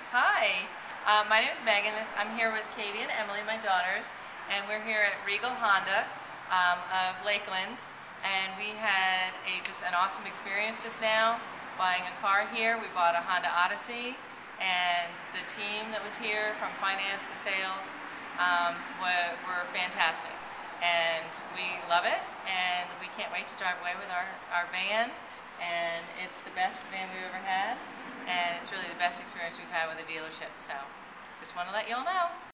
Hi, my name is Megan. I'm here with Katie and Emily, my daughters, and we're here at Regal Honda of Lakeland. And we had just an awesome experience just now buying a car here. We bought a Honda Odyssey, and the team that was here from finance to sales were fantastic. And we love it, and we can't wait to drive away with our van. And it's the best van we've ever had, and it's really the best experience we've had with a dealership. So just want to let you all know.